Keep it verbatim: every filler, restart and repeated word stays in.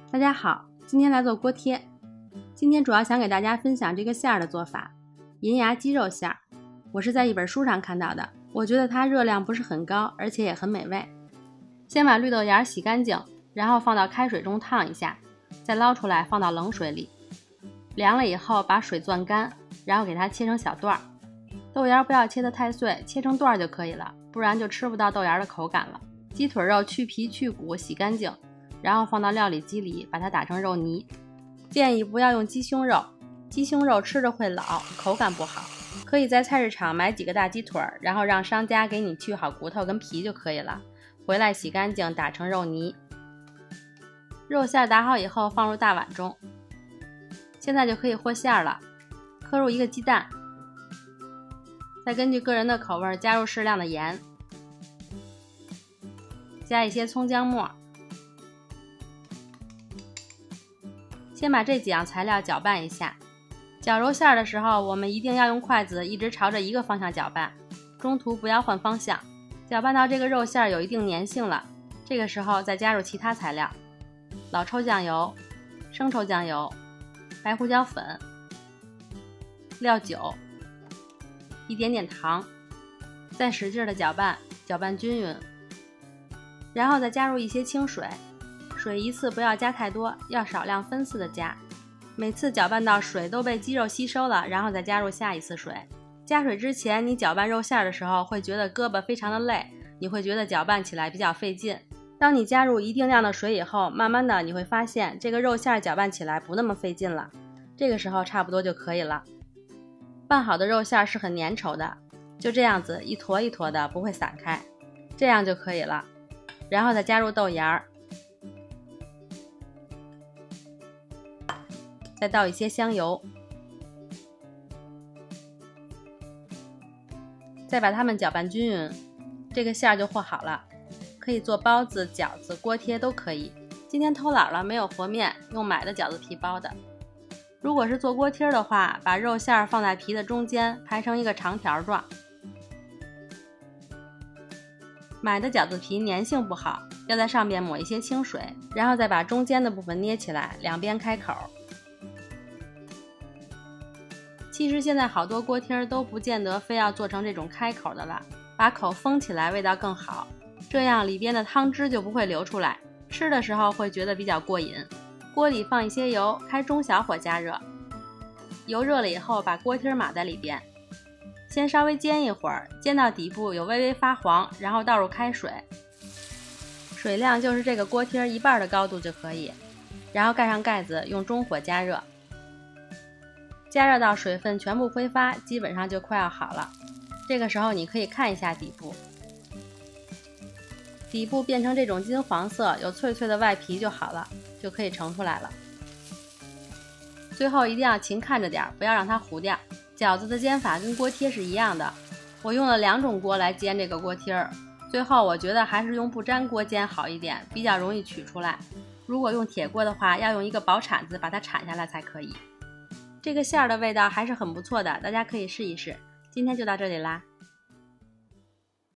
大家好，今天来做锅贴。今天主要想给大家分享这个馅儿的做法，银牙鸡肉馅儿。我是在一本书上看到的，我觉得它热量不是很高，而且也很美味。先把绿豆芽洗干净，然后放到开水中烫一下，再捞出来放到冷水里，凉了以后把水攥干，然后给它切成小段儿。豆芽不要切得太碎，切成段儿就可以了，不然就吃不到豆芽的口感了。鸡腿肉去皮去骨洗干净，然后放到料理机里，把它打成肉泥。建议不要用鸡胸肉，鸡胸肉吃着会老，口感不好。可以在菜市场买几个大鸡腿，然后让商家给你去好骨头跟皮就可以了。回来洗干净，打成肉泥。肉馅打好以后放入大碗中。现在就可以和馅了，磕入一个鸡蛋，再根据个人的口味加入适量的盐，加一些葱姜末。先把这几样材料搅拌一下。搅肉馅的时候，我们一定要用筷子一直朝着一个方向搅拌，中途不要换方向。搅拌到这个肉馅有一定粘性了，这个时候再加入其他材料：老抽酱油、生抽酱油、白胡椒粉、料酒、一点点糖，再使劲的搅拌，搅拌均匀，然后再加入一些清水。水一次不要加太多，要少量分次的加。每次搅拌到水都被鸡肉吸收了，然后再加入下一次水。加水之前，你搅拌肉馅的时候会觉得胳膊非常的累，你会觉得搅拌起来比较费劲。当你加入一定量的水以后，慢慢的你会发现这个肉馅搅拌起来不那么费劲了，这个时候差不多就可以了。拌好的肉馅是很粘稠的，就这样子一坨一坨的，不会散开，这样就可以了。然后再加入豆芽，再倒一些香油，再把它们搅拌均匀，这个馅儿就和好了。可以做包子、饺子、锅贴都可以。今天偷懒了，没有和面，用买的饺子皮包的。如果是做锅贴的话，把肉馅放在皮的中间，排成一个长条状。买的饺子皮粘性不好，要在上面抹一些清水，然后再把中间的部分捏起来，两边开口。其实现在好多锅贴都不见得非要做成这种开口的了，把口封起来味道更好，这样里边的汤汁就不会流出来，吃的时候会觉得比较过瘾。锅里放一些油，开中小火加热，油热了以后把锅贴码在里边，先稍微煎一会儿，煎到底部有微微发黄，然后倒入开水，水量就是这个锅贴一半的高度就可以，然后盖上盖子，用中火加热。加热到水分全部挥发，基本上就快要好了。这个时候你可以看一下底部，底部变成这种金黄色，有脆脆的外皮就好了，就可以盛出来了。最后一定要勤看着点，不要让它糊掉。饺子的煎法跟锅贴是一样的，我用了两种锅来煎这个锅贴，最后我觉得还是用不粘锅煎好一点，比较容易取出来。如果用铁锅的话，要用一个薄铲子把它铲下来才可以。这个馅儿的味道还是很不错的，大家可以试一试。今天就到这里啦。